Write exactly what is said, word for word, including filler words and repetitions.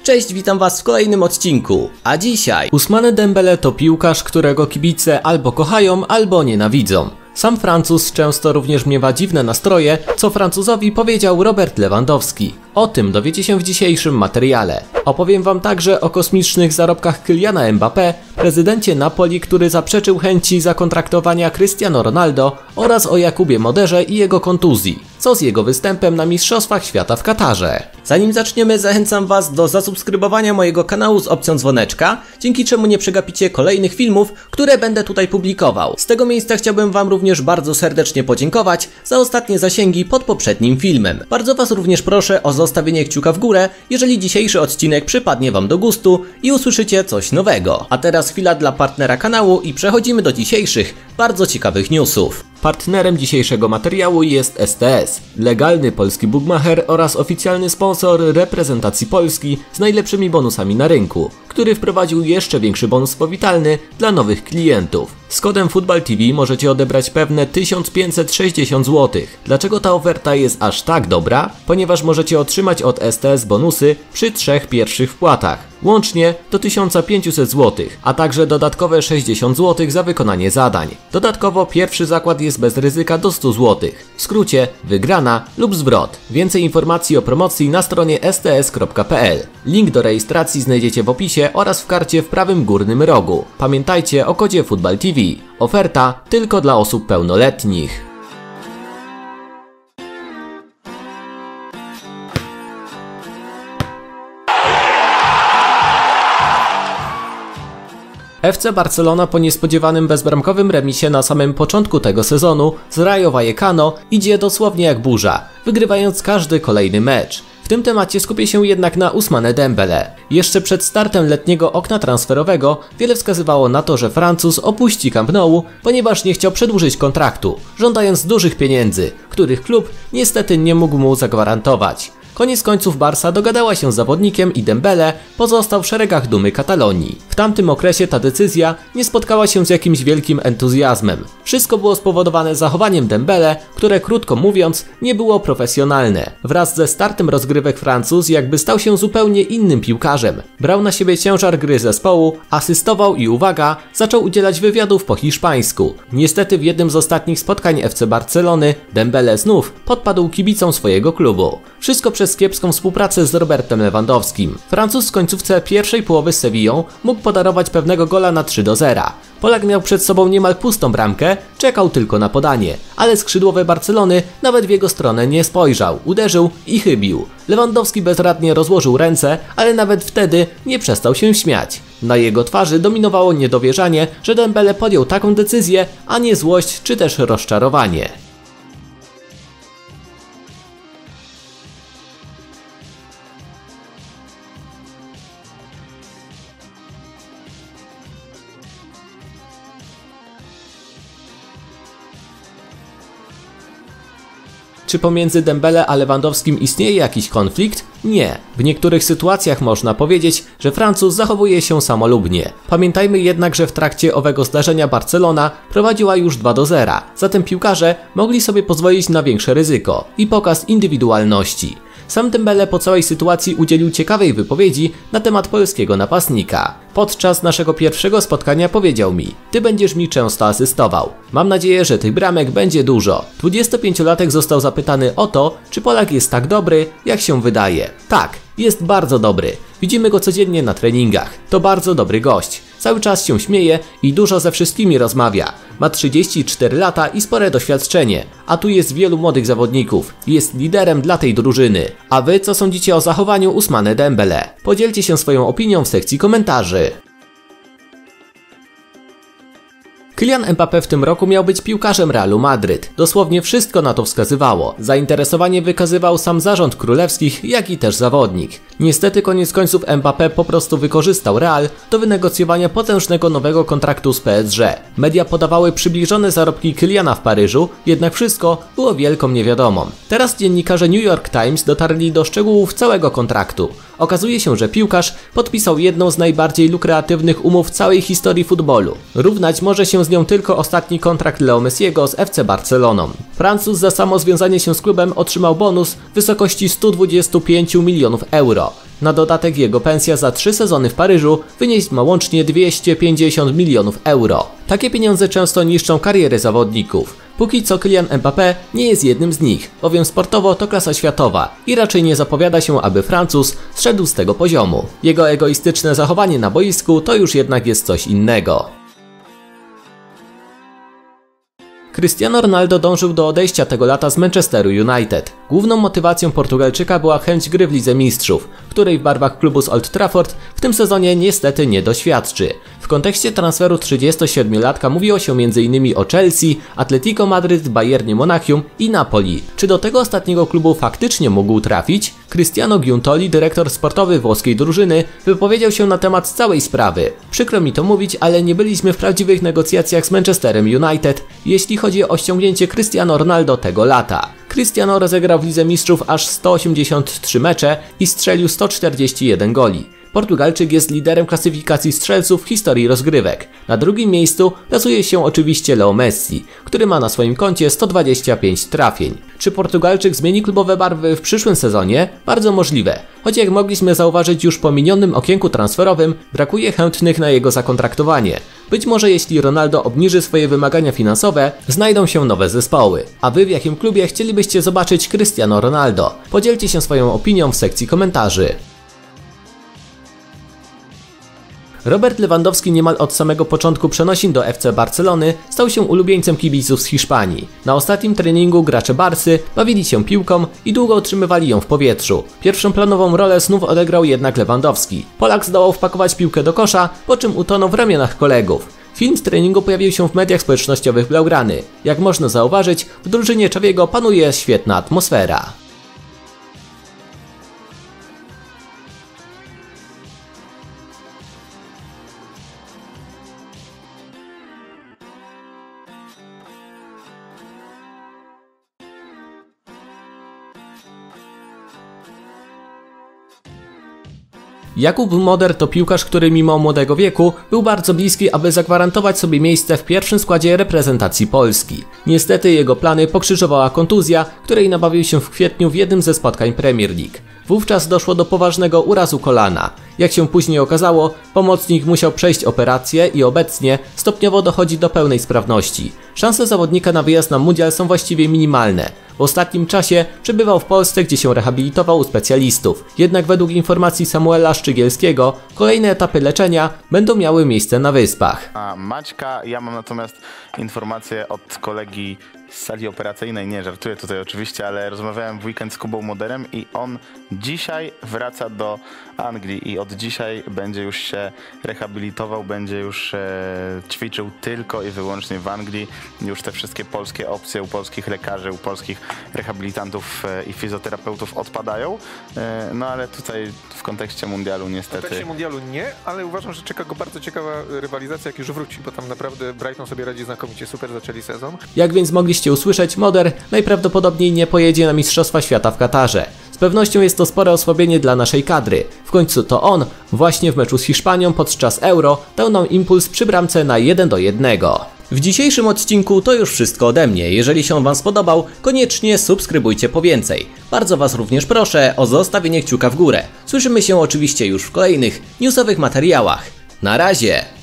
Cześć, witam was w kolejnym odcinku, a dzisiaj Ousmane Dembele to piłkarz, którego kibice albo kochają, albo nienawidzą. Sam Francuz często również miewa dziwne nastroje, co Francuzowi powiedział Robert Lewandowski. O tym dowiecie się w dzisiejszym materiale. Opowiem wam także o kosmicznych zarobkach Kyliana Mbappé, prezydencie Napoli, który zaprzeczył chęci zakontraktowania Cristiano Ronaldo, oraz o Jakubie Moderze i jego kontuzji. Co z jego występem na Mistrzostwach Świata w Katarze? Zanim zaczniemy, zachęcam was do zasubskrybowania mojego kanału z opcją dzwoneczka, dzięki czemu nie przegapicie kolejnych filmów, które będę tutaj publikował. Z tego miejsca chciałbym wam również bardzo serdecznie podziękować za ostatnie zasięgi pod poprzednim filmem. Bardzo was również proszę o zostawienie kciuka w górę, jeżeli dzisiejszy odcinek przypadnie wam do gustu i usłyszycie coś nowego. A teraz chwila dla partnera kanału i przechodzimy do dzisiejszych, bardzo ciekawych newsów. Partnerem dzisiejszego materiału jest S T S, legalny polski bookmacher oraz oficjalny sponsor reprezentacji Polski z najlepszymi bonusami na rynku, który wprowadził jeszcze większy bonus powitalny dla nowych klientów. Z kodem FootballTV możecie odebrać pewne tysiąc pięćset sześćdziesiąt złotych. Dlaczego ta oferta jest aż tak dobra? Ponieważ możecie otrzymać od S T S bonusy przy trzech pierwszych wpłatach, łącznie do tysiąc pięćset złotych, a także dodatkowe sześćdziesiąt złotych za wykonanie zadań. Dodatkowo pierwszy zakład jest bez ryzyka do stu złotych. W skrócie wygrana lub zwrot. Więcej informacji o promocji na stronie s t s kropka p l. Link do rejestracji znajdziecie w opisie oraz w karcie w prawym górnym rogu. Pamiętajcie o kodzie FootballTV. Oferta tylko dla osób pełnoletnich. F C Barcelona po niespodziewanym bezbramkowym remisie na samym początku tego sezonu z Rayo Vallecano idzie dosłownie jak burza, wygrywając każdy kolejny mecz. W tym temacie skupię się jednak na Ousmane Dembele. Jeszcze przed startem letniego okna transferowego wiele wskazywało na to, że Francuz opuści Camp Nou, ponieważ nie chciał przedłużyć kontraktu, żądając dużych pieniędzy, których klub niestety nie mógł mu zagwarantować. Koniec końców Barca dogadała się z zawodnikiem i Dembele pozostał w szeregach dumy Katalonii. W tamtym okresie ta decyzja nie spotkała się z jakimś wielkim entuzjazmem. Wszystko było spowodowane zachowaniem Dembele, które krótko mówiąc nie było profesjonalne. Wraz ze startem rozgrywek Francuz jakby stał się zupełnie innym piłkarzem. Brał na siebie ciężar gry zespołu, asystował i uwaga, zaczął udzielać wywiadów po hiszpańsku. Niestety w jednym z ostatnich spotkań F C Barcelony Dembele znów podpadł kibicom swojego klubu. Wszystko przez kiepską współpracę z Robertem Lewandowskim. Francuz w końcówce pierwszej połowy z Sevillą mógł podarować pewnego gola na trzy do zera. Polak miał przed sobą niemal pustą bramkę, czekał tylko na podanie, ale skrzydłowy Barcelony nawet w jego stronę nie spojrzał, uderzył i chybił. Lewandowski bezradnie rozłożył ręce, ale nawet wtedy nie przestał się śmiać. Na jego twarzy dominowało niedowierzanie, że Dembele podjął taką decyzję, a nie złość czy też rozczarowanie. Czy pomiędzy Dembele a Lewandowskim istnieje jakiś konflikt? Nie. W niektórych sytuacjach można powiedzieć, że Francuz zachowuje się samolubnie. Pamiętajmy jednak, że w trakcie owego zdarzenia Barcelona prowadziła już dwa do zera, zatem piłkarze mogli sobie pozwolić na większe ryzyko i pokaz indywidualności. Sam Dembele po całej sytuacji udzielił ciekawej wypowiedzi na temat polskiego napastnika. Podczas naszego pierwszego spotkania powiedział mi: ty będziesz mi często asystował. Mam nadzieję, że tych bramek będzie dużo. dwudziestopięciolatek został zapytany o to, czy Polak jest tak dobry, jak się wydaje. Tak, jest bardzo dobry. Widzimy go codziennie na treningach. To bardzo dobry gość. Cały czas się śmieje i dużo ze wszystkimi rozmawia. Ma trzydzieści cztery lata i spore doświadczenie, a tu jest wielu młodych zawodników. Jest liderem dla tej drużyny. A wy co sądzicie o zachowaniu Ousmane Dembele? Podzielcie się swoją opinią w sekcji komentarzy. Kylian Mbappé w tym roku miał być piłkarzem Realu Madryt. Dosłownie wszystko na to wskazywało. Zainteresowanie wykazywał sam zarząd królewskich, jak i też zawodnik. Niestety koniec końców Mbappé po prostu wykorzystał Real do wynegocjowania potężnego nowego kontraktu z P S G. Media podawały przybliżone zarobki Kyliana w Paryżu, jednak wszystko było wielką niewiadomą. Teraz dziennikarze New York Times dotarli do szczegółów całego kontraktu. Okazuje się, że piłkarz podpisał jedną z najbardziej lukratywnych umów w całej historii futbolu. Równać może się z nią tylko ostatni kontrakt Leo Messiego z F C Barceloną. Francuz za samo związanie się z klubem otrzymał bonus w wysokości stu dwudziestu pięciu milionów euro. Na dodatek jego pensja za trzy sezony w Paryżu wynieść ma łącznie dwieście pięćdziesiąt milionów euro. Takie pieniądze często niszczą kariery zawodników. Póki co Kylian Mbappé nie jest jednym z nich, bowiem sportowo to klasa światowa i raczej nie zapowiada się, aby Francuz zszedł z tego poziomu. Jego egoistyczne zachowanie na boisku to już jednak jest coś innego. Cristiano Ronaldo dążył do odejścia tego lata z Manchesteru United. Główną motywacją Portugalczyka była chęć gry w Lidze Mistrzów, której w barwach klubu z Old Trafford w tym sezonie niestety nie doświadczy. W kontekście transferu trzydziestosiedmiolatka mówiło się między innymi o Chelsea, Atletico Madryt, Bayernie Monachium i Napoli. Czy do tego ostatniego klubu faktycznie mógł trafić? Cristiano Giuntoli, dyrektor sportowy włoskiej drużyny, wypowiedział się na temat całej sprawy. Przykro mi to mówić, ale nie byliśmy w prawdziwych negocjacjach z Manchesterem United, jeśli chodzi o ściągnięcie Cristiano Ronaldo tego lata. Cristiano rozegrał w Lidze Mistrzów aż sto osiemdziesiąt trzy mecze i strzelił sto czterdzieści jeden goli. Portugalczyk jest liderem klasyfikacji strzelców w historii rozgrywek. Na drugim miejscu plasuje się oczywiście Leo Messi, który ma na swoim koncie sto dwadzieścia pięć trafień. Czy Portugalczyk zmieni klubowe barwy w przyszłym sezonie? Bardzo możliwe. Choć jak mogliśmy zauważyć już po minionym okienku transferowym, brakuje chętnych na jego zakontraktowanie. Być może jeśli Ronaldo obniży swoje wymagania finansowe, znajdą się nowe zespoły. A wy w jakim klubie chcielibyście zobaczyć Cristiano Ronaldo? Podzielcie się swoją opinią w sekcji komentarzy. Robert Lewandowski niemal od samego początku przenosin do F C Barcelony stał się ulubieńcem kibiców z Hiszpanii. Na ostatnim treningu gracze Barsy bawili się piłką i długo utrzymywali ją w powietrzu. Pierwszą planową rolę znów odegrał jednak Lewandowski. Polak zdołał wpakować piłkę do kosza, po czym utonął w ramionach kolegów. Film z treningu pojawił się w mediach społecznościowych Blaugrany. Jak można zauważyć, w drużynie Xaviego panuje świetna atmosfera. Jakub Moder to piłkarz, który mimo młodego wieku był bardzo bliski, aby zagwarantować sobie miejsce w pierwszym składzie reprezentacji Polski. Niestety jego plany pokrzyżowała kontuzja, której nabawił się w kwietniu w jednym ze spotkań Premier League. Wówczas doszło do poważnego urazu kolana. Jak się później okazało, pomocnik musiał przejść operację i obecnie stopniowo dochodzi do pełnej sprawności. Szanse zawodnika na wyjazd na mundial są właściwie minimalne. W ostatnim czasie przebywał w Polsce, gdzie się rehabilitował u specjalistów. Jednak według informacji Samuela Szczygielskiego kolejne etapy leczenia będą miały miejsce na Wyspach. A Maćka, ja mam natomiast informację od kolegi z sali operacyjnej, nie żartuję tutaj oczywiście, ale rozmawiałem w weekend z Kubą Moderem i on dzisiaj wraca do Anglii i od dzisiaj będzie już się rehabilitował, będzie już e, ćwiczył tylko i wyłącznie w Anglii. Już te wszystkie polskie opcje u polskich lekarzy, u polskich rehabilitantów e, i fizjoterapeutów odpadają, e, no ale tutaj w kontekście mundialu niestety... W kontekście mundialu nie, ale uważam, że czeka go bardzo ciekawa rywalizacja, jak już wróci, bo tam naprawdę Brighton sobie radzi znakomicie, super zaczęli sezon. Jak więc mogliście usłyszeć, Moder najprawdopodobniej nie pojedzie na Mistrzostwa Świata w Katarze. Z pewnością jest to spore osłabienie dla naszej kadry. W końcu to on właśnie w meczu z Hiszpanią podczas Euro dał nam impuls przy bramce na jeden do jednego. W dzisiejszym odcinku to już wszystko ode mnie. Jeżeli się wam spodobał, koniecznie subskrybujcie po więcej. Bardzo was również proszę o zostawienie kciuka w górę. Słyszymy się oczywiście już w kolejnych newsowych materiałach. Na razie!